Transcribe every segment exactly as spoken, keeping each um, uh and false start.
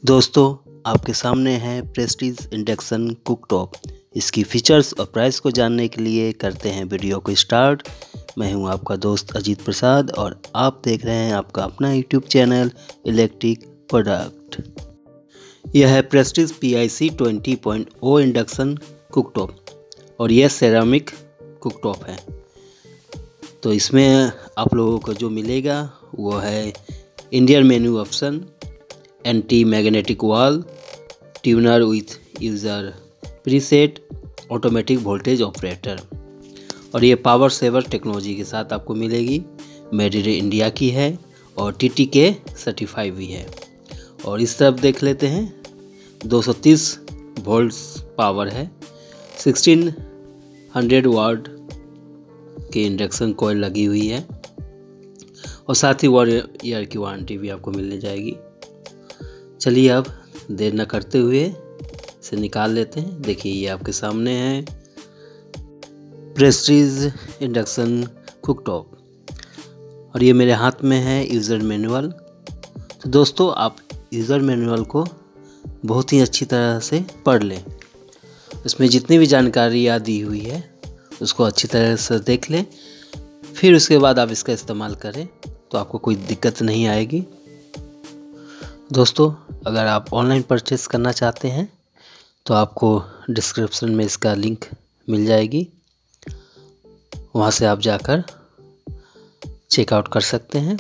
दोस्तों, आपके सामने है प्रेस्टीज इंडक्शन कुकटॉप। इसकी फीचर्स और प्राइस को जानने के लिए करते हैं वीडियो को स्टार्ट। मैं हूं आपका दोस्त अजीत प्रसाद और आप देख रहे हैं आपका अपना यूट्यूब चैनल इलेक्ट्रिक प्रोडक्ट। यह है Prestige P I C twenty point O induction cooktop और यह सेरामिक कुकटॉप है। तो इसमें आप लोगों को जो मिलेगा वो है Indian menu option, anti magnetic wall, tuner with user preset, automatic voltage operator और ये पावर सेवर टेक्नोलॉजी के साथ आपको मिलेगी। मेड इन इंडिया की है और टी टी के सर्टिफाई भी है। और इस तरफ देख लेते हैं, दो सौ तीस वोल्ट्स पावर है, सोलह सौ वाट की इंडक्शन कॉइल लगी हुई है और साथ ही वन ईयर की वारंटी भी आपको मिल जाएगी। चलिए अब देर न करते हुए इसे निकाल लेते हैं। देखिए ये आपके सामने है प्रेस्टीज इंडक्शन कुकटॉप और ये मेरे हाथ में है यूज़र मैनुअल। तो दोस्तों, आप यूज़र मैनुअल को बहुत ही अच्छी तरह से पढ़ लें। इसमें जितनी भी जानकारियाँ दी हुई है उसको अच्छी तरह से देख लें, फिर उसके बाद आप इसका इस्तेमाल करें तो आपको कोई दिक्कत नहीं आएगी। दोस्तों, अगर आप ऑनलाइन परचेज़ करना चाहते हैं तो आपको डिस्क्रिप्शन में इसका लिंक मिल जाएगी, वहाँ से आप जाकर चेकआउट कर सकते हैं।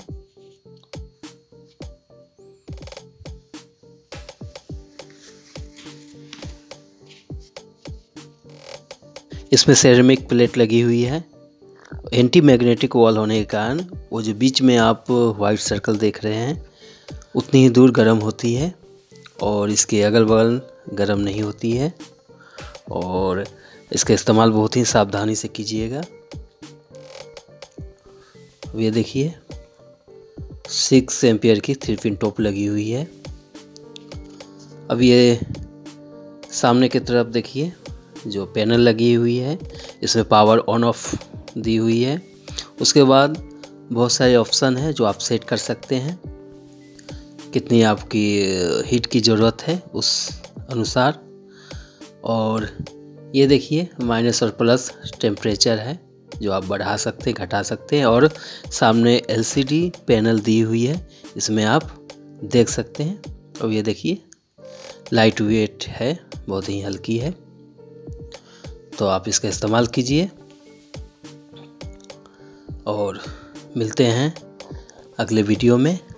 इसमें सेरेमिक प्लेट लगी हुई है। एंटी मैग्नेटिक वॉल होने के कारण वो जो बीच में आप वाइट सर्कल देख रहे हैं उतनी ही दूर गर्म होती है और इसके अगल बगल गर्म नहीं होती है। और इसका इस्तेमाल बहुत ही सावधानी से कीजिएगा। ये देखिए सिक्स एम्पियर की थ्री पिन टॉप लगी हुई है। अब ये सामने की तरफ देखिए जो पैनल लगी हुई है, इसमें पावर ऑन ऑफ दी हुई है। उसके बाद बहुत सारे ऑप्शन हैं जो आप सेट कर सकते हैं, कितनी आपकी हीट की ज़रूरत है उस अनुसार। और ये देखिए माइनस और प्लस टेम्परेचर है जो आप बढ़ा सकते हैं, घटा सकते हैं। और सामने एल सी डी पैनल दी हुई है, इसमें आप देख सकते हैं। और ये देखिए लाइट वेट है, बहुत ही हल्की है, तो आप इसका इस्तेमाल कीजिए। और मिलते हैं अगले वीडियो में।